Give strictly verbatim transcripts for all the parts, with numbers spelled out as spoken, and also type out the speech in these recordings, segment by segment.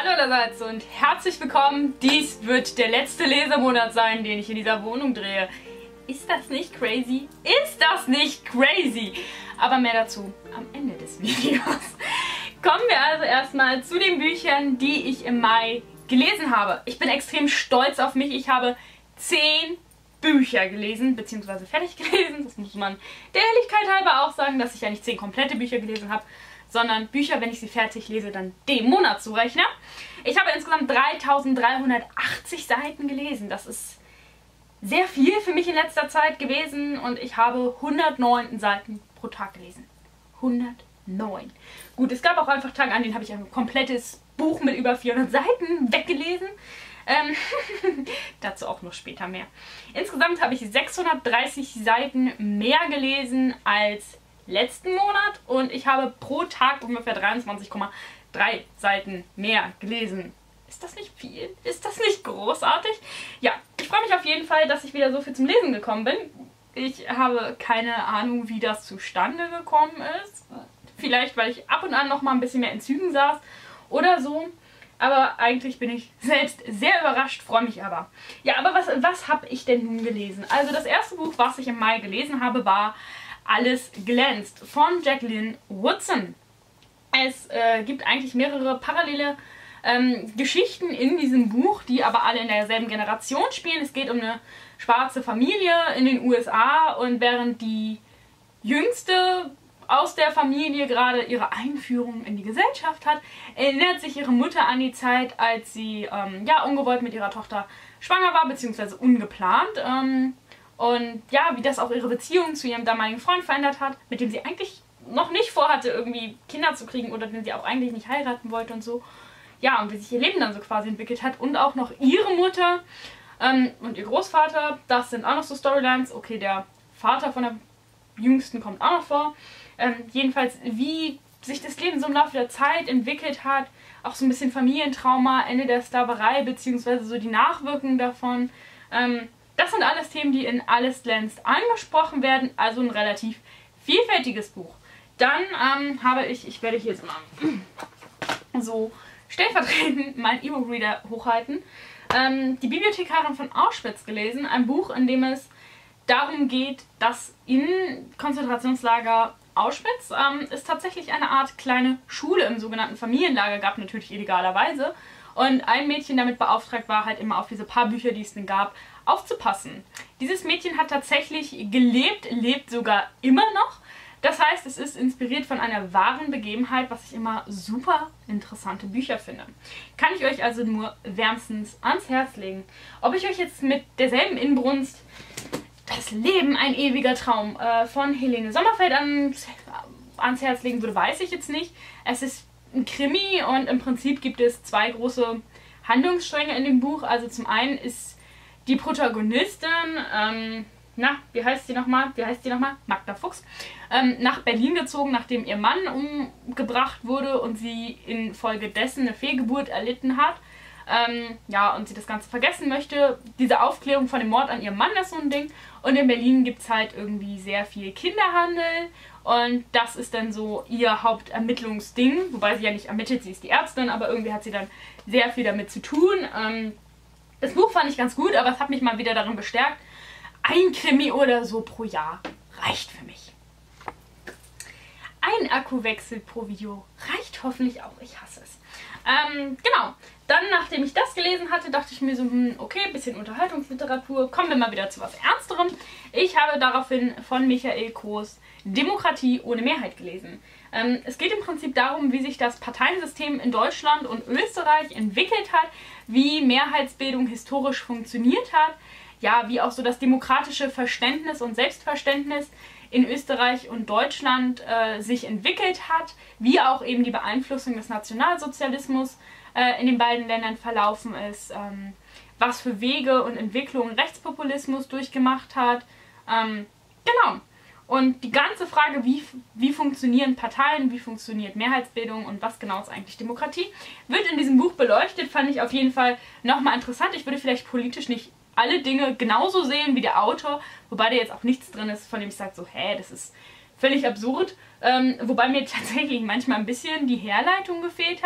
Hallo allerseits und herzlich willkommen. Dies wird der letzte Lesemonat sein, den ich in dieser Wohnung drehe. Ist das nicht crazy? Ist das nicht crazy? Aber mehr dazu am Ende des Videos. Kommen wir also erstmal zu den Büchern, die ich im Mai gelesen habe. Ich bin extrem stolz auf mich. Ich habe zehn Bücher gelesen, beziehungsweise fertig gelesen. Das muss man der Ehrlichkeit halber auch sagen, dass ich ja nicht zehn komplette Bücher gelesen habe, sondern Bücher, wenn ich sie fertig lese, dann den Monat zurechne. Ich habe insgesamt dreitausenddreihundertachtzig Seiten gelesen. Das ist sehr viel für mich in letzter Zeit gewesen und ich habe hundertneun Seiten pro Tag gelesen. hundertneun. Gut, es gab auch einfach Tage, an denen habe ich ein komplettes Buch mit über vierhundert Seiten weggelesen. Ähm, dazu auch noch später mehr. Insgesamt habe ich sechshundertdreißig Seiten mehr gelesen als letzten Monat und ich habe pro Tag ungefähr dreiundzwanzig Komma drei Seiten mehr gelesen. Ist das nicht viel? Ist das nicht großartig? Ja, ich freue mich auf jeden Fall, dass ich wieder so viel zum Lesen gekommen bin. Ich habe keine Ahnung, wie das zustande gekommen ist. Vielleicht, weil ich ab und an noch mal ein bisschen mehr in Zügen saß oder so. Aber eigentlich bin ich selbst sehr überrascht, freue mich aber. Ja, aber was, was habe ich denn nun gelesen? Also das erste Buch, was ich im Mai gelesen habe, war Alles glänzt von Jacqueline Woodson. Es äh, gibt eigentlich mehrere parallele ähm, Geschichten in diesem Buch, die aber alle in derselben Generation spielen. Es geht um eine schwarze Familie in den U S A und während die jüngste aus der Familie gerade ihre Einführung in die Gesellschaft hat, erinnert sich ihre Mutter an die Zeit, als sie ähm, ja, ungewollt mit ihrer Tochter schwanger war, beziehungsweise ungeplant. Ähm, Und ja, wie das auch ihre Beziehung zu ihrem damaligen Freund verändert hat, mit dem sie eigentlich noch nicht vorhatte, irgendwie Kinder zu kriegen oder den sie auch eigentlich nicht heiraten wollte und so. Ja, und wie sich ihr Leben dann so quasi entwickelt hat. Und auch noch ihre Mutter ähm, und ihr Großvater, das sind auch noch so Storylines. Okay, der Vater von der Jüngsten kommt auch noch vor. Ähm, jedenfalls, wie sich das Leben so im Laufe der Zeit entwickelt hat. Auch so ein bisschen Familientrauma, Ende der Sklaverei, beziehungsweise so die Nachwirkungen davon. Ähm, Das sind alles Themen, die in Alles glänzt angesprochen werden, also ein relativ vielfältiges Buch. Dann ähm, habe ich, ich werde hier jetzt mal so stellvertretend meinen E-Book-Reader hochhalten, ähm, Die Bibliothekarin von Auschwitz gelesen. Ein Buch, in dem es darum geht, dass in Konzentrationslager Auschwitz ähm, es tatsächlich eine Art kleine Schule im sogenannten Familienlager gab, natürlich illegalerweise. Und ein Mädchen damit beauftragt war, halt immer auf diese paar Bücher, die es denn gab, aufzupassen. Dieses Mädchen hat tatsächlich gelebt, lebt sogar immer noch. Das heißt, es ist inspiriert von einer wahren Begebenheit, was ich immer super interessante Bücher finde. Kann ich euch also nur wärmstens ans Herz legen. Ob ich euch jetzt mit derselben Inbrunst Das Leben, ein ewiger Traum äh, von Helene Sommerfeld ans, ans Herz legen würde, weiß ich jetzt nicht. Es ist ein Krimi und im Prinzip gibt es zwei große Handlungsstränge in dem Buch. Also zum einen ist die Protagonistin, ähm, na, wie heißt sie nochmal? Wie heißt sie nochmal? Magda Fuchs. Ähm, nach Berlin gezogen, nachdem ihr Mann umgebracht wurde und sie infolgedessen eine Fehlgeburt erlitten hat. Ähm, ja, und sie das Ganze vergessen möchte. Diese Aufklärung von dem Mord an ihrem Mann ist so ein Ding. Und in Berlin gibt es halt irgendwie sehr viel Kinderhandel. Und das ist dann so ihr Hauptermittlungsding. Wobei sie ja nicht ermittelt, sie ist die Ärztin, aber irgendwie hat sie dann sehr viel damit zu tun. Ähm, das Buch fand ich ganz gut, aber es hat mich mal wieder darin bestärkt, ein Krimi oder so pro Jahr reicht für mich. Ein Akkuwechsel pro Video reicht hoffentlich auch. Ich hasse es. Ähm, genau. Dann, nachdem ich das gelesen hatte, dachte ich mir so, hm, okay, bisschen Unterhaltungsliteratur. Kommen wir mal wieder zu was Ernsterem. Ich habe daraufhin von Michael Kroos Demokratie ohne Mehrheit gelesen. Ähm, es geht im Prinzip darum, wie sich das Parteiensystem in Deutschland und Österreich entwickelt hat, wie Mehrheitsbildung historisch funktioniert hat, ja, wie auch so das demokratische Verständnis und Selbstverständnis in Österreich und Deutschland äh, sich entwickelt hat, wie auch eben die Beeinflussung des Nationalsozialismus äh, in den beiden Ländern verlaufen ist, ähm, was für Wege und Entwicklungen Rechtspopulismus durchgemacht hat. Ähm, genau. Und die ganze Frage, wie, wie funktionieren Parteien, wie funktioniert Mehrheitsbildung und was genau ist eigentlich Demokratie, wird in diesem Buch beleuchtet, fand ich auf jeden Fall nochmal interessant. Ich würde vielleicht politisch nicht alle Dinge genauso sehen wie der Autor, wobei da jetzt auch nichts drin ist, von dem ich sage so, hä, das ist völlig absurd. Ähm, wobei mir tatsächlich manchmal ein bisschen die Herleitung gefehlt hat.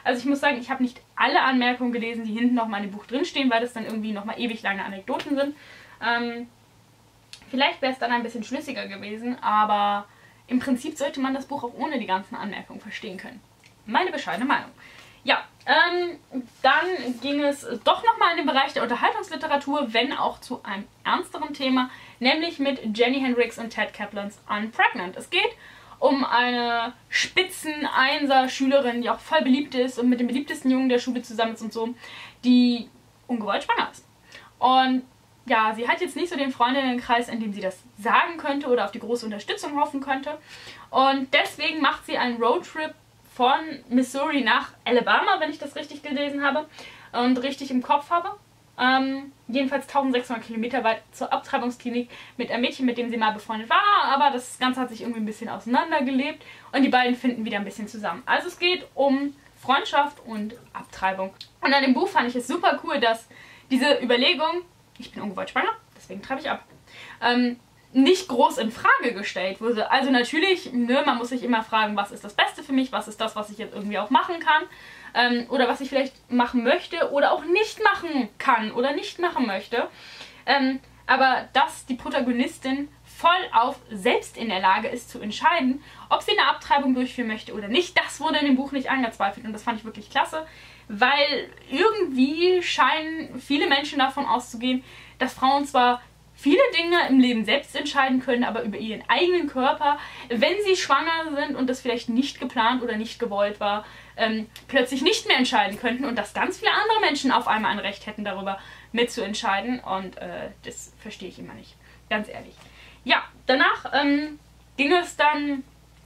Also ich muss sagen, ich habe nicht alle Anmerkungen gelesen, die hinten nochmal in dem Buch drinstehen, weil das dann irgendwie nochmal ewig lange Anekdoten sind. Ähm, vielleicht wäre es dann ein bisschen schlüssiger gewesen, aber im Prinzip sollte man das Buch auch ohne die ganzen Anmerkungen verstehen können. Meine bescheidene Meinung. Ja, ähm, dann ging es doch nochmal in den Bereich der Unterhaltungsliteratur, wenn auch zu einem ernsteren Thema, nämlich mit Jenny Hendricks und Ted Kaplans Unpregnant. Es geht um eine Spitzen-Einser-Schülerin, die auch voll beliebt ist und mit dem beliebtesten Jungen der Schule zusammen ist und so, die ungewollt schwanger ist. Und ja, sie hat jetzt nicht so den Freundinnenkreis, in dem sie das sagen könnte oder auf die große Unterstützung hoffen könnte. Und deswegen macht sie einen Roadtrip von Missouri nach Alabama, wenn ich das richtig gelesen habe und richtig im Kopf habe. Ähm, jedenfalls eintausendsechshundert Kilometer weit zur Abtreibungsklinik mit einem Mädchen, mit dem sie mal befreundet war, aber das Ganze hat sich irgendwie ein bisschen auseinandergelebt und die beiden finden wieder ein bisschen zusammen. Also es geht um Freundschaft und Abtreibung. Und an dem Buch fand ich es super cool, dass diese Überlegung, ich bin ungewollt schwanger, deswegen treibe ich ab, ähm, nicht groß in Frage gestellt wurde. Also natürlich, ne, man muss sich immer fragen, was ist das Beste für mich, was ist das, was ich jetzt irgendwie auch machen kann ähm, oder was ich vielleicht machen möchte oder auch nicht machen kann oder nicht machen möchte. Ähm, aber dass die Protagonistin voll auf selbst in der Lage ist zu entscheiden, ob sie eine Abtreibung durchführen möchte oder nicht, das wurde in dem Buch nicht angezweifelt und das fand ich wirklich klasse, weil irgendwie scheinen viele Menschen davon auszugehen, dass Frauen zwar viele Dinge im Leben selbst entscheiden können, aber über ihren eigenen Körper, wenn sie schwanger sind und das vielleicht nicht geplant oder nicht gewollt war, ähm, plötzlich nicht mehr entscheiden könnten und dass ganz viele andere Menschen auf einmal ein Recht hätten, darüber mitzuentscheiden und äh, das verstehe ich immer nicht, ganz ehrlich. Ja, danach ähm, ging es dann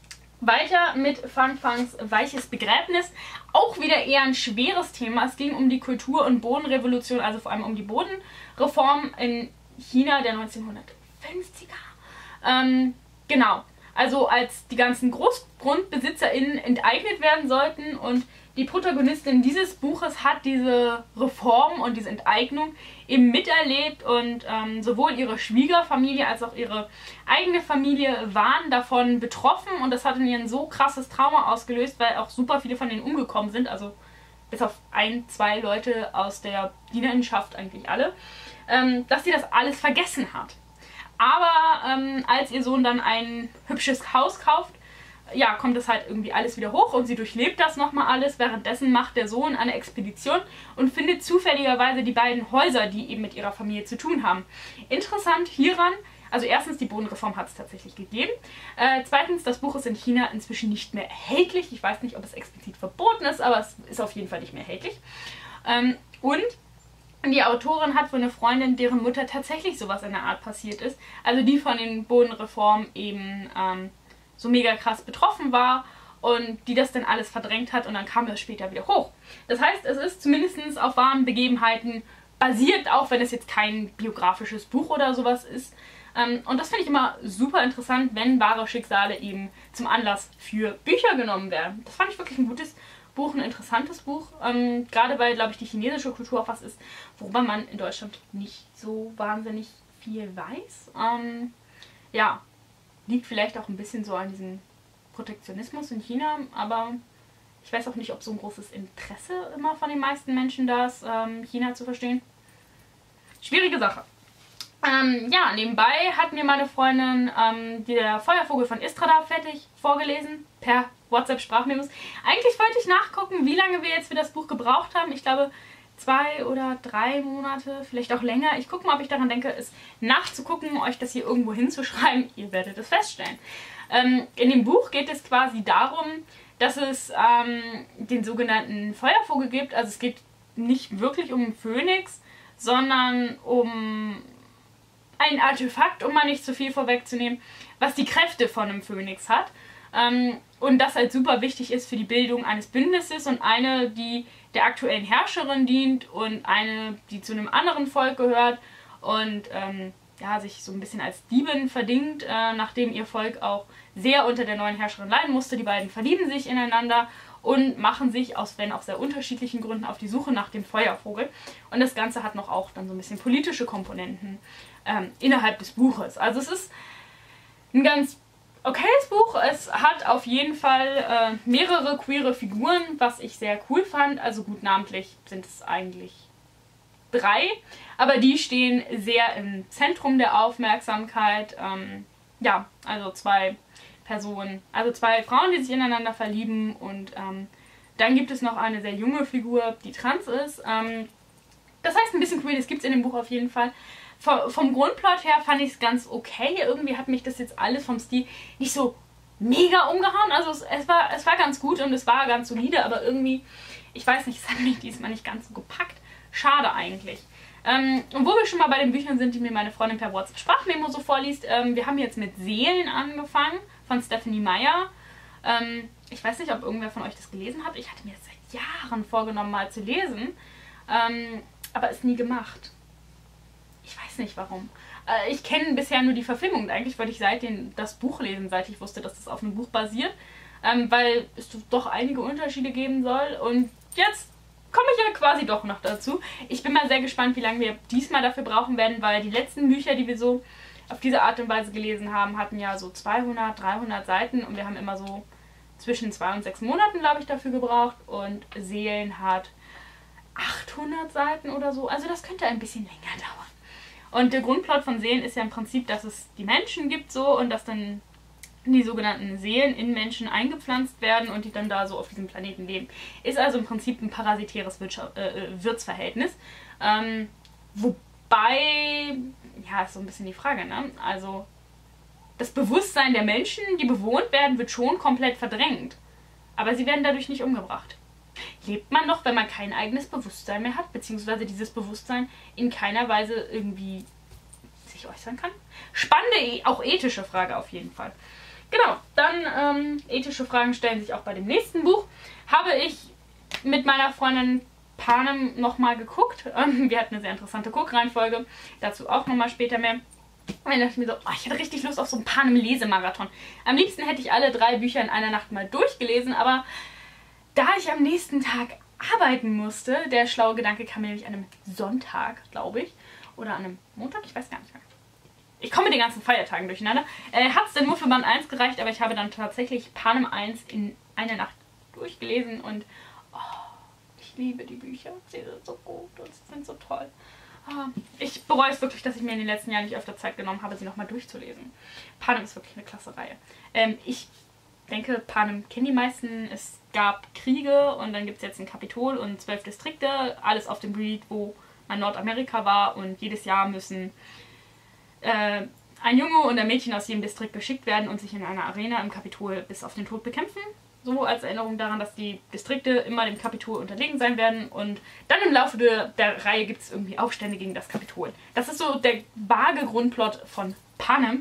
weiter mit Fan Fangs Weiches Begräbnis. Auch wieder eher ein schweres Thema. Es ging um die Kultur- und Bodenrevolution, also vor allem um die Bodenreform in China der neunzehnhundertfünfziger. Ähm, genau. Also als die ganzen GroßgrundbesitzerInnen enteignet werden sollten und die Protagonistin dieses Buches hat diese Reform und diese Enteignung eben miterlebt und ähm, sowohl ihre Schwiegerfamilie als auch ihre eigene Familie waren davon betroffen und das hat in ihnen so krasses Trauma ausgelöst, weil auch super viele von denen umgekommen sind, also bis auf ein, zwei Leute aus der Dienerinnenschaft, eigentlich alle, ähm, dass sie das alles vergessen hat. Aber ähm, als ihr Sohn dann ein hübsches Haus kauft, ja, kommt das halt irgendwie alles wieder hoch und sie durchlebt das nochmal alles. Währenddessen macht der Sohn eine Expedition und findet zufälligerweise die beiden Häuser, die eben mit ihrer Familie zu tun haben. Interessant hieran, also erstens, die Bodenreform hat es tatsächlich gegeben. Äh, zweitens, das Buch ist in China inzwischen nicht mehr erhältlich. Ich weiß nicht, ob es explizit verboten ist, aber es ist auf jeden Fall nicht mehr erhältlich. Ähm, und die Autorin hat wohl eine Freundin, deren Mutter tatsächlich sowas in der Art passiert ist. Also die von den Bodenreformen eben ähm, so mega krass betroffen war und die das dann alles verdrängt hat und dann kam das später wieder hoch. Das heißt, es ist zumindest auf wahren Begebenheiten basiert, auch wenn es jetzt kein biografisches Buch oder sowas ist. Ähm, und das finde ich immer super interessant, wenn wahre Schicksale eben zum Anlass für Bücher genommen werden. Das fand ich wirklich ein gutes Buch, ein interessantes Buch. Ähm, gerade weil, glaube ich, die chinesische Kultur auch was ist, worüber man in Deutschland nicht so wahnsinnig viel weiß. Ähm, ja. Liegt vielleicht auch ein bisschen so an diesem Protektionismus in China, aber ich weiß auch nicht, ob so ein großes Interesse immer von den meisten Menschen da ist, ähm, China zu verstehen. Schwierige Sache. Ähm, ja, nebenbei hat mir meine Freundin ähm, der Feuervogel von Istrada fertig vorgelesen, per WhatsApp-Sprachmemos. Eigentlich wollte ich nachgucken, wie lange wir jetzt für das Buch gebraucht haben. Ich glaube, zwei oder drei Monate, vielleicht auch länger. Ich gucke mal, ob ich daran denke, es nachzugucken, euch das hier irgendwo hinzuschreiben. Ihr werdet es feststellen. Ähm, in dem Buch geht es quasi darum, dass es ähm, den sogenannten Feuervogel gibt. Also es geht nicht wirklich um einen Phönix, sondern um ein Artefakt, um mal nicht zu viel vorwegzunehmen, was die Kräfte von einem Phönix hat. Ähm, und das halt super wichtig ist für die Bildung eines Bündnisses und eine, die der aktuellen Herrscherin dient und eine, die zu einem anderen Volk gehört und ähm, ja, sich so ein bisschen als Diebin verdingt, äh, nachdem ihr Volk auch sehr unter der neuen Herrscherin leiden musste. Die beiden verlieben sich ineinander und machen sich, aus wenn auch sehr unterschiedlichen Gründen, auf die Suche nach dem Feuervogel. Und das Ganze hat noch auch dann so ein bisschen politische Komponenten ähm, innerhalb des Buches. Also es ist ein ganz okayes Buch. Es hat auf jeden Fall äh, mehrere queere Figuren, was ich sehr cool fand. Also gut, namentlich sind es eigentlich drei, aber die stehen sehr im Zentrum der Aufmerksamkeit. Ähm, ja, also zwei Personen, also zwei Frauen, die sich ineinander verlieben, und ähm, dann gibt es noch eine sehr junge Figur, die trans ist. Ähm, das heißt, ein bisschen Queerness gibt es in dem Buch auf jeden Fall. V vom Grundplot her fand ich es ganz okay. Irgendwie hat mich das jetzt alles vom Stil nicht so mega umgehauen. Also es, es, war, es war ganz gut und es war ganz solide, aber irgendwie, ich weiß nicht, es hat mich diesmal nicht ganz so gepackt. Schade eigentlich. Ähm, und wo wir schon mal bei den Büchern sind, die mir meine Freundin per WhatsApp-Sprachmemo so vorliest, ähm, wir haben jetzt mit Seelen angefangen von Stephenie Meyer. Ähm, ich weiß nicht, ob irgendwer von euch das gelesen hat. Ich hatte mir das seit Jahren vorgenommen, mal zu lesen, ähm, aber es nie gemacht. Ich weiß nicht warum. Äh, ich kenne bisher nur die Verfilmung und eigentlich wollte ich seitdem das Buch lesen, seit ich wusste, dass das auf einem Buch basiert, ähm, weil es doch einige Unterschiede geben soll, und jetzt komme ich ja quasi doch noch dazu. Ich bin mal sehr gespannt, wie lange wir diesmal dafür brauchen werden, weil die letzten Bücher, die wir so auf diese Art und Weise gelesen haben, hatten ja so zweihundert, dreihundert Seiten und wir haben immer so zwischen zwei und sechs Monaten, glaube ich, dafür gebraucht, und Seelen hat achthundert Seiten oder so. Also das könnte ein bisschen länger dauern. Und der Grundplot von Seelen ist ja im Prinzip, dass es die Menschen gibt so und dass dann die sogenannten Seelen in Menschen eingepflanzt werden und die dann da so auf diesem Planeten leben. Ist also im Prinzip ein parasitäres Wirtschaft, äh, Wirtsverhältnis. Ähm, wobei, ja, ist so ein bisschen die Frage, ne? Also das Bewusstsein der Menschen, die bewohnt werden, wird schon komplett verdrängt. Aber sie werden dadurch nicht umgebracht. Lebt man noch, wenn man kein eigenes Bewusstsein mehr hat, beziehungsweise dieses Bewusstsein in keiner Weise irgendwie sich äußern kann? Spannende, auch ethische Frage auf jeden Fall. Genau, dann ähm, ethische Fragen stellen sich auch bei dem nächsten Buch. Habe ich mit meiner Freundin Panem nochmal geguckt. Ähm, wir hatten eine sehr interessante Guckreihenfolge, dazu auch nochmal später mehr. Und dann dachte ich mir so, oh, ich hatte richtig Lust auf so einen Panem-Lesemarathon. Am liebsten hätte ich alle drei Bücher in einer Nacht mal durchgelesen, aber da ich am nächsten Tag arbeiten musste, der schlaue Gedanke kam mir nämlich an einem Sonntag, glaube ich, oder an einem Montag, ich weiß gar nicht mehr. Ich komme mit den ganzen Feiertagen durcheinander. Äh, hat es denn nur für Band eins gereicht, aber ich habe dann tatsächlich Panem eins in einer Nacht durchgelesen und oh, ich liebe die Bücher. Sie sind so gut und sie sind so toll. Oh, ich bereue es wirklich, dass ich mir in den letzten Jahren nicht öfter Zeit genommen habe, sie nochmal durchzulesen. Panem ist wirklich eine klasse Reihe. Ähm, ich denke, Panem kennen die meisten. Es gab Kriege und dann gibt es jetzt ein Kapitol und zwölf Distrikte. Alles auf dem Gebiet, wo man Nordamerika war, und jedes Jahr müssen äh, ein Junge und ein Mädchen aus jedem Distrikt geschickt werden und sich in einer Arena im Kapitol bis auf den Tod bekämpfen. So als Erinnerung daran, dass die Distrikte immer dem Kapitol unterlegen sein werden, und dann im Laufe der, der Reihe gibt es irgendwie Aufstände gegen das Kapitol. Das ist so der vage Grundplot von Panem.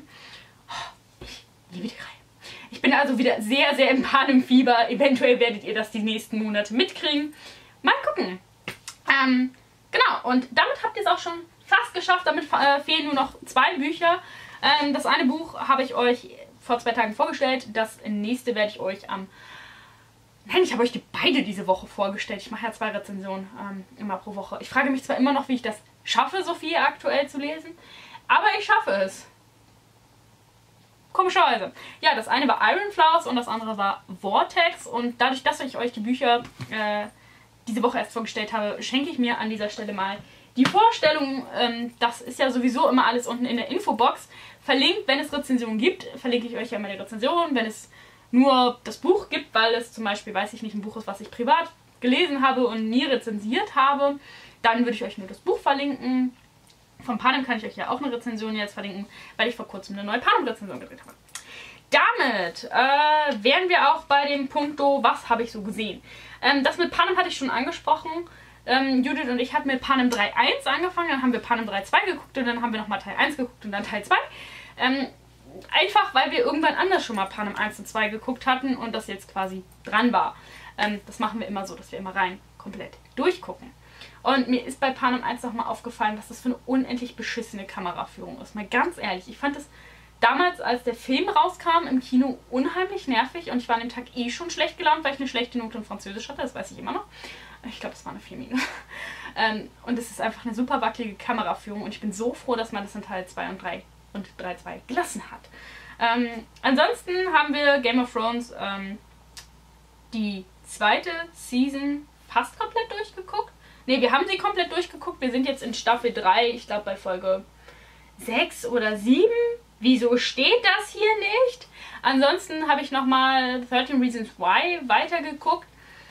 Oh, ich liebe die Reihe. Ich bin also wieder sehr, sehr im Panem-Fieber. Eventuell werdet ihr das die nächsten Monate mitkriegen. Mal gucken. Ähm, genau, und damit habt ihr es auch schon fast geschafft. Damit äh, fehlen nur noch zwei Bücher. Ähm, das eine Buch habe ich euch vor zwei Tagen vorgestellt. Das nächste werde ich euch am... Nein, ich habe euch die beide diese Woche vorgestellt. Ich mache ja zwei Rezensionen ähm, immer pro Woche. Ich frage mich zwar immer noch, wie ich das schaffe, so viel aktuell zu lesen, aber ich schaffe es. Komischerweise. Ja, das eine war Iron Flowers und das andere war Vortex. Und dadurch, dass ich euch die Bücher äh, diese Woche erst vorgestellt habe, schenke ich mir an dieser Stelle mal die Vorstellung. Ähm, das ist ja sowieso immer alles unten in der Infobox verlinkt. Wenn es Rezensionen gibt, verlinke ich euch ja immer die Rezension. Wenn es nur das Buch gibt, weil es zum Beispiel, weiß ich nicht, ein Buch ist, was ich privat gelesen habe und nie rezensiert habe, dann würde ich euch nur das Buch verlinken. Von Panem kann ich euch ja auch eine Rezension jetzt verlinken, weil ich vor kurzem eine neue Panem-Rezension gedreht habe. Damit äh, wären wir auch bei dem Punkto, was habe ich so gesehen. Ähm, das mit Panem hatte ich schon angesprochen. Ähm, Judith und ich hatten mit Panem drei Punkt eins angefangen, dann haben wir Panem drei Punkt zwei geguckt und dann haben wir nochmal Teil eins geguckt und dann Teil zwei. Ähm, einfach, weil wir irgendwann anders schon mal Panem eins und zwei geguckt hatten und das jetzt quasi dran war. Ähm, das machen wir immer so, dass wir immer rein komplett durchgucken. Und mir ist bei Panem eins nochmal aufgefallen, was das für eine unendlich beschissene Kameraführung ist. Mal ganz ehrlich, ich fand es damals, als der Film rauskam, im Kino unheimlich nervig und ich war an dem Tag eh schon schlecht gelaunt, weil ich eine schlechte Note in Französisch hatte, das weiß ich immer noch. Ich glaube, es war eine vier minus. ähm, und es ist einfach eine super wackelige Kameraführung und ich bin so froh, dass man das in Teil zwei und drei und drei Punkt zwei gelassen hat. Ähm, ansonsten haben wir Game of Thrones ähm, die zweite Season fast komplett durchgeguckt. Ne, wir haben sie komplett durchgeguckt. Wir sind jetzt in Staffel drei, ich glaube bei Folge sechs oder sieben. Wieso steht das hier nicht? Ansonsten habe ich nochmal dreizehn Reasons Why weitergeguckt.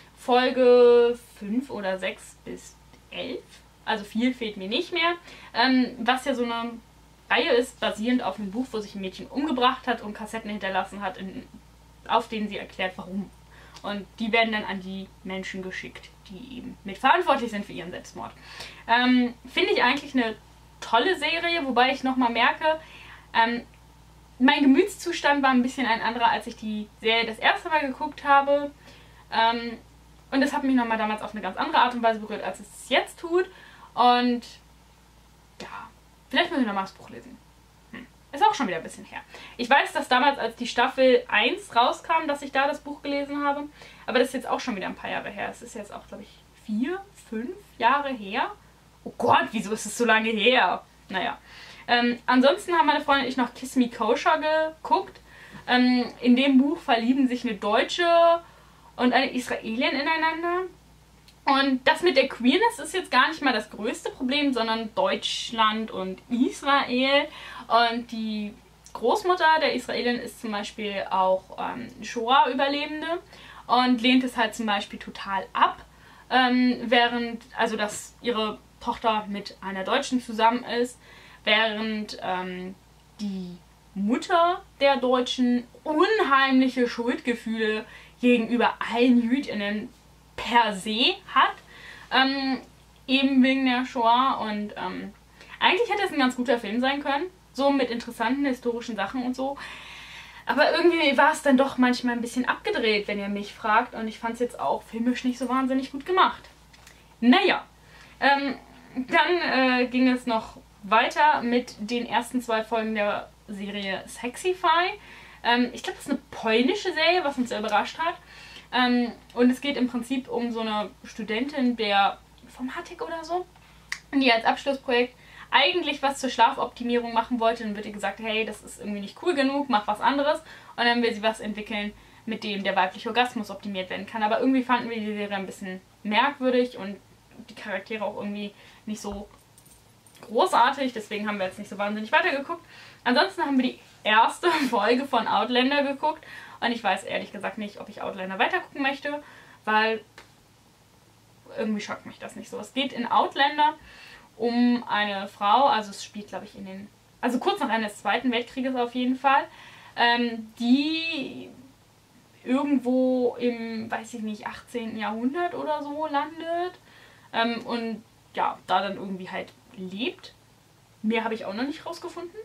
Folge fünf oder sechs bis elf. Also viel fehlt mir nicht mehr. Ähm, was ja so eine Reihe ist, basierend auf einem Buch, wo sich ein Mädchen umgebracht hat und Kassetten hinterlassen hat, in, auf denen sie erklärt, warum. Und die werden dann an die Menschen geschickt, die eben mitverantwortlich sind für ihren Selbstmord. Ähm, Finde ich eigentlich eine tolle Serie, wobei ich nochmal merke, ähm, mein Gemütszustand war ein bisschen ein anderer, als ich die Serie das erste Mal geguckt habe. Ähm, und das hat mich nochmal damals auf eine ganz andere Art und Weise berührt, als es es jetzt tut. Und ja, vielleicht muss ich nochmal das Buch lesen. Hm. Ist auch schon wieder ein bisschen her. Ich weiß, dass damals, als die Staffel eins rauskam, dass ich da das Buch gelesen habe. Aber das ist jetzt auch schon wieder ein paar Jahre her. Es ist jetzt auch, glaube ich, vier, fünf Jahre her. Oh Gott, wieso ist es so lange her? Naja. Ähm, ansonsten haben meine Freundin und ich noch Kiss Me Kosher geguckt. Ähm, in dem Buch verlieben sich eine Deutsche und eine Israelin ineinander. Und das mit der Queerness ist jetzt gar nicht mal das größte Problem, sondern Deutschland und Israel. Und die Großmutter der Israelin ist zum Beispiel auch ähm, Shoah-Überlebende und lehnt es halt zum Beispiel total ab, ähm, während, also dass ihre Tochter mit einer Deutschen zusammen ist, während ähm, die Mutter der Deutschen unheimliche Schuldgefühle gegenüber allen JüdInnen per se hat, ähm, eben wegen der Shoah. Und ähm, eigentlich hätte es ein ganz guter Film sein können, so mit interessanten historischen Sachen und so. Aber irgendwie war es dann doch manchmal ein bisschen abgedreht, wenn ihr mich fragt. Und ich fand es jetzt auch filmisch nicht so wahnsinnig gut gemacht. Naja, ähm, dann äh, ging es noch weiter mit den ersten zwei Folgen der Serie Sexify. Ähm, ich glaube, das ist eine polnische Serie, was uns sehr überrascht hat. Ähm, und es geht im Prinzip um so eine Studentin der Informatik oder so, die als Abschlussprojekt eigentlich was zur Schlafoptimierung machen wollte. Dann wird ihr gesagt, hey, das ist irgendwie nicht cool genug, mach was anderes. Und dann will sie was entwickeln, mit dem der weibliche Orgasmus optimiert werden kann. Aber irgendwie fanden wir die Serie ein bisschen merkwürdig und die Charaktere auch irgendwie nicht so großartig. Deswegen haben wir jetzt nicht so wahnsinnig weitergeguckt. Ansonsten haben wir die erste Folge von Outlander geguckt. Und ich weiß ehrlich gesagt nicht, ob ich Outlander weitergucken möchte, weil irgendwie schockt mich das nicht so. Es geht in Outlander um eine Frau, also es spielt, glaube ich, in den, also kurz nach Ende des Zweiten Weltkrieges auf jeden Fall, ähm, die irgendwo im, weiß ich nicht, achtzehnten Jahrhundert oder so landet ähm, und ja, da dann irgendwie halt lebt. Mehr habe ich auch noch nicht rausgefunden.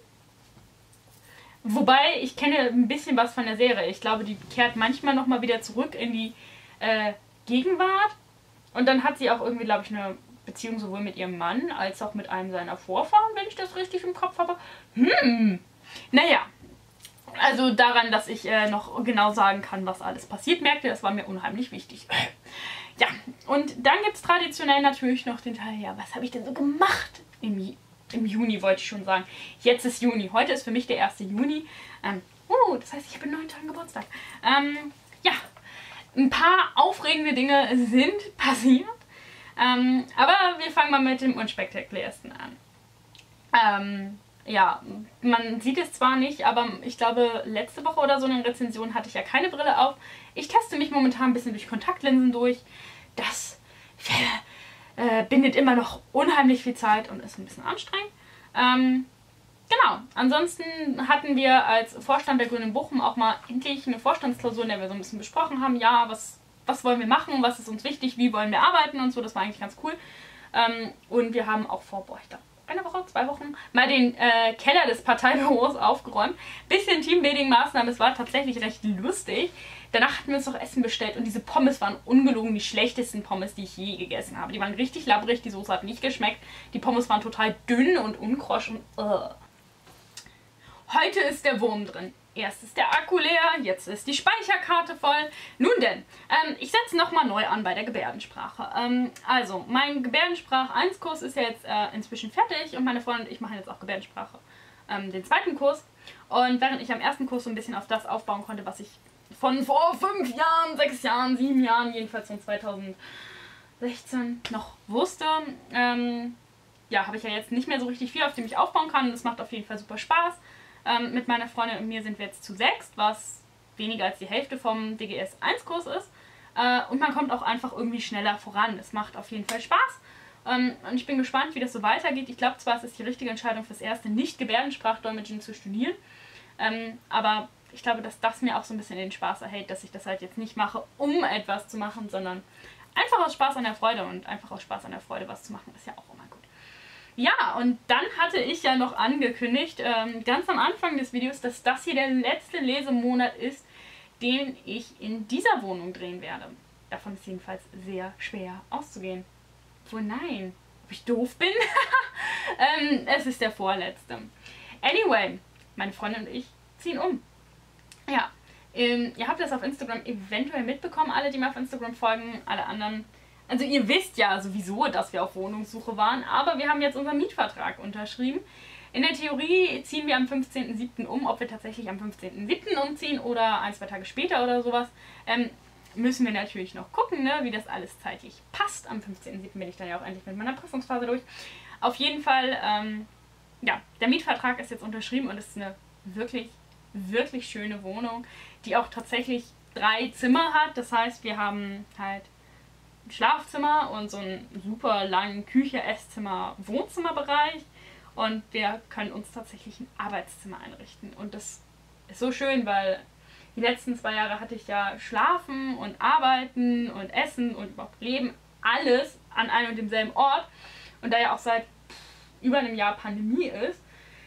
Wobei, ich kenne ein bisschen was von der Serie. Ich glaube, die kehrt manchmal nochmal wieder zurück in die äh, Gegenwart. Und dann hat sie auch irgendwie, glaube ich, eine Beziehung sowohl mit ihrem Mann als auch mit einem seiner Vorfahren, wenn ich das richtig im Kopf habe. Hm, naja. Also daran, dass ich äh, noch genau sagen kann, was alles passiert, merkte, das war mir unheimlich wichtig. Ja, und dann gibt es traditionell natürlich noch den Teil, ja, was habe ich denn so gemacht im, im Juni, wollte ich schon sagen. Jetzt ist Juni, heute ist für mich der erste Juni. Ähm, uh, das heißt, ich habe in neun Tagen Geburtstag. Ähm, ja, ein paar aufregende Dinge sind passiert. Ähm, aber wir fangen mal mit dem unspektakulärsten an. Ähm, ja, man sieht es zwar nicht, aber ich glaube, letzte Woche oder so in der Rezension hatte ich ja keine Brille auf. Ich teste mich momentan ein bisschen durch Kontaktlinsen durch. Das äh, bindet immer noch unheimlich viel Zeit und ist ein bisschen anstrengend. Ähm, genau, ansonsten hatten wir als Vorstand der Grünen Bochum auch mal endlich eine Vorstandsklausur, in der wir so ein bisschen besprochen haben, ja, was, was wollen wir machen, was ist uns wichtig, wie wollen wir arbeiten und so, das war eigentlich ganz cool. Ähm, und wir haben auch vor, boah, ich glaube, eine Woche, zwei Wochen, mal den äh, Keller des Parteibüros aufgeräumt. Bisschen Teambuilding-Maßnahmen, es war tatsächlich recht lustig. Danach hatten wir uns noch Essen bestellt und diese Pommes waren ungelogen die schlechtesten Pommes, die ich je gegessen habe. Die waren richtig labbrig, die Soße hat nicht geschmeckt. Die Pommes waren total dünn und unkrosch und uh. Heute ist der Wurm drin. Erst ist der Akku leer, jetzt ist die Speicherkarte voll. Nun denn, ähm, ich setze nochmal neu an bei der Gebärdensprache. Ähm, also, mein Gebärdensprach eins Kurs ist ja jetzt äh, inzwischen fertig und meine Freundin und ich machen jetzt auch Gebärdensprache. Ähm, den zweiten Kurs. Und während ich am ersten Kurs so ein bisschen auf das aufbauen konnte, was ich von vor fünf Jahren, sechs Jahren, sieben Jahren, jedenfalls von zweitausendsechzehn noch wusste, ähm, ja, habe ich ja jetzt nicht mehr so richtig viel, auf dem ich aufbauen kann. Das macht auf jeden Fall super Spaß. Ähm, mit meiner Freundin und mir sind wir jetzt zu sechst, was weniger als die Hälfte vom D G S eins Kurs ist. Äh, und man kommt auch einfach irgendwie schneller voran. Es macht auf jeden Fall Spaß. Ähm, und ich bin gespannt, wie das so weitergeht. Ich glaube zwar, es ist die richtige Entscheidung fürs Erste, nicht Gebärdensprachdolmetschen zu studieren. Ähm, aber ich glaube, dass das mir auch so ein bisschen den Spaß erhält, dass ich das halt jetzt nicht mache, um etwas zu machen, sondern einfach aus Spaß an der Freude. Und einfach aus Spaß an der Freude was zu machen, ist ja auch immer gut. Ja, und dann hatte ich ja noch angekündigt, ähm, ganz am Anfang des Videos, dass das hier der letzte Lesemonat ist, den ich in dieser Wohnung drehen werde. Davon ist jedenfalls sehr schwer auszugehen. Wohl nein, ob ich doof bin? ähm, es ist der vorletzte. Anyway, meine Freundin und ich ziehen um. Ja, ähm, ihr habt das auf Instagram eventuell mitbekommen, alle, die mir auf Instagram folgen, alle anderen. Also ihr wisst ja sowieso, dass wir auf Wohnungssuche waren, aber wir haben jetzt unseren Mietvertrag unterschrieben. In der Theorie ziehen wir am fünfzehnten siebten um. Ob wir tatsächlich am fünfzehnten siebten umziehen oder ein, zwei Tage später oder sowas, ähm, müssen wir natürlich noch gucken, ne, wie das alles zeitlich passt. Am fünfzehnten siebten bin ich dann ja auch endlich mit meiner Prüfungsphase durch. Auf jeden Fall, ähm, ja, der Mietvertrag ist jetzt unterschrieben und es ist eine wirklich, wirklich schöne Wohnung, die auch tatsächlich drei Zimmer hat. Das heißt, wir haben halt ein Schlafzimmer und so einen super langen Küche, Esszimmer, Wohnzimmerbereich. Und wir können uns tatsächlich ein Arbeitszimmer einrichten. Und das ist so schön, weil die letzten zwei Jahre hatte ich ja Schlafen und Arbeiten und Essen und überhaupt Leben, alles an einem und demselben Ort. Und da ja auch seit über einem Jahr Pandemie ist,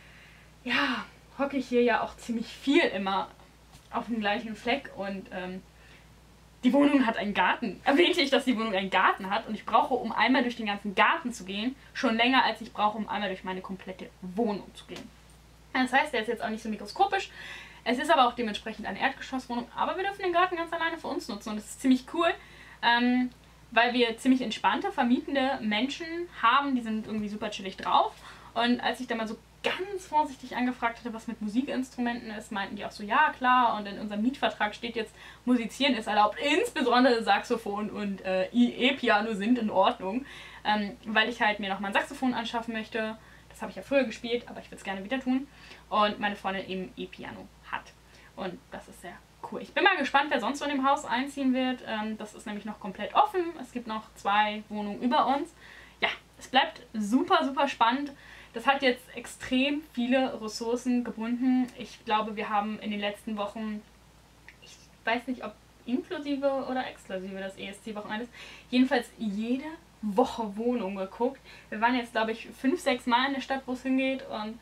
ja, hocke ich hier ja auch ziemlich viel immer auf dem gleichen Fleck. Und ähm, die Wohnung hat einen Garten. Erwähnte ich, dass die Wohnung einen Garten hat und ich brauche, um einmal durch den ganzen Garten zu gehen, schon länger, als ich brauche, um einmal durch meine komplette Wohnung zu gehen. Das heißt, der ist jetzt auch nicht so mikroskopisch. Es ist aber auch dementsprechend eine Erdgeschosswohnung, aber wir dürfen den Garten ganz alleine für uns nutzen und das ist ziemlich cool, ähm, weil wir ziemlich entspannte, vermietende Menschen haben, die sind irgendwie super chillig drauf. Und als ich da mal so ganz vorsichtig angefragt hatte, was mit Musikinstrumenten ist, meinten die auch so, ja klar, und in unserem Mietvertrag steht jetzt, Musizieren ist erlaubt, insbesondere Saxophon und äh, E-Piano sind in Ordnung, ähm, weil ich halt mir noch mal ein Saxophon anschaffen möchte. Das habe ich ja früher gespielt, aber ich würde es gerne wieder tun. Und meine Freundin eben E-Piano hat. Und das ist sehr cool. Ich bin mal gespannt, wer sonst so in dem Haus einziehen wird. Ähm, das ist nämlich noch komplett offen. Es gibt noch zwei Wohnungen über uns. Ja, es bleibt super, super spannend. Das hat jetzt extrem viele Ressourcen gebunden. Ich glaube, wir haben in den letzten Wochen, ich weiß nicht, ob inklusive oder exklusive das E S C-Wochenende ist, jedenfalls jede Woche Wohnung geguckt. Wir waren jetzt, glaube ich, fünf, sechs Mal in der Stadt, wo es hingeht und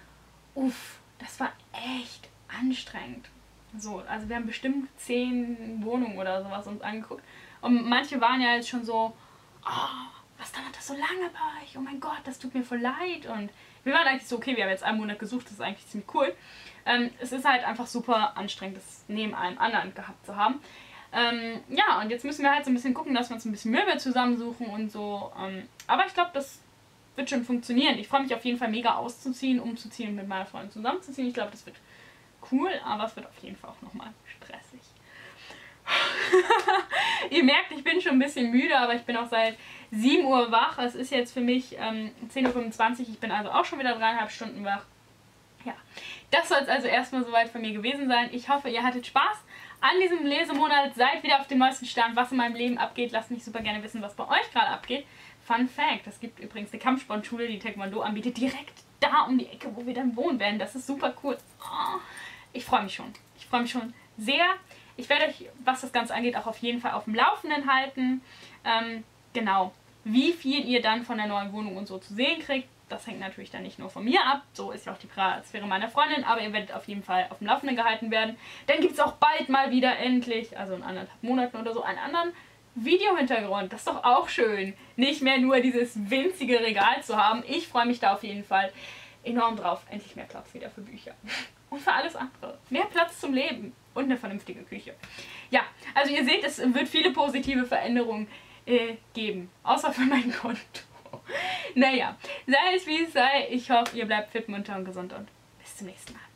uff, das war echt anstrengend. So, also wir haben bestimmt zehn Wohnungen oder sowas uns angeguckt und manche waren ja jetzt schon so, oh, was dauert das so lange bei euch? Oh mein Gott, das tut mir voll leid. Und wir waren eigentlich so, okay, wir haben jetzt einen Monat gesucht, das ist eigentlich ziemlich cool. Ähm, es ist halt einfach super anstrengend, das neben einem anderen gehabt zu haben. Ähm, ja, und jetzt müssen wir halt so ein bisschen gucken, dass wir uns ein bisschen Möbel zusammensuchen und so. Ähm, aber ich glaube, das wird schon funktionieren. Ich freue mich auf jeden Fall mega auszuziehen, umzuziehen und mit meiner Freundin zusammenzuziehen. Ich glaube, das wird cool, aber es wird auf jeden Fall auch nochmal stressig. Ihr merkt, ich bin schon ein bisschen müde, aber ich bin auch seit sieben Uhr wach. Es ist jetzt für mich ähm, zehn Uhr fünfundzwanzig. Ich bin also auch schon wieder dreieinhalb Stunden wach. Ja, das soll es also erstmal soweit von mir gewesen sein. Ich hoffe, ihr hattet Spaß an diesem Lesemonat. Seid wieder auf dem neuesten Stand, was in meinem Leben abgeht. Lasst mich super gerne wissen, was bei euch gerade abgeht. Fun Fact, es gibt übrigens eine Kampfsportschule, die Taekwondo anbietet, direkt da um die Ecke, wo wir dann wohnen werden. Das ist super cool. Oh, ich freue mich schon. Ich freue mich schon sehr. Ich werde euch, was das Ganze angeht, auch auf jeden Fall auf dem Laufenden halten. Ähm, genau. Wie viel ihr dann von der neuen Wohnung und so zu sehen kriegt, das hängt natürlich dann nicht nur von mir ab. So ist ja auch die Privatsphäre meiner Freundin, aber ihr werdet auf jeden Fall auf dem Laufenden gehalten werden. Dann gibt es auch bald mal wieder endlich, also in anderthalb Monaten oder so, einen anderen Videohintergrund. Das ist doch auch schön. Nicht mehr nur dieses winzige Regal zu haben. Ich freue mich da auf jeden Fall enorm drauf. Endlich mehr Platz wieder für Bücher. Und für alles andere. Mehr Platz zum Leben. Und eine vernünftige Küche. Ja, also ihr seht, es wird viele positive Veränderungen äh, geben. Außer für mein Konto. Naja, sei es wie es sei. Ich hoffe, ihr bleibt fit, munter und gesund und bis zum nächsten Mal.